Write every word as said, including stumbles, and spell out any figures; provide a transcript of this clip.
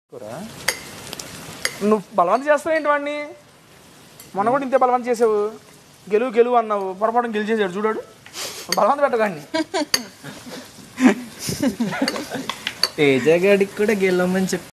నువ్వు బలవంత చేస్తావు ఏంటి వాడిని? మొన్న కూడా ఇంతే బలవంత చేసావు. గెలువు గెలువు అన్నావు, పొరపాటు గెలిచేసాడు చూడాడు. బలవంత పెట్టగాన్ని తేజగాడికి కూడా గెలవమని చెప్పి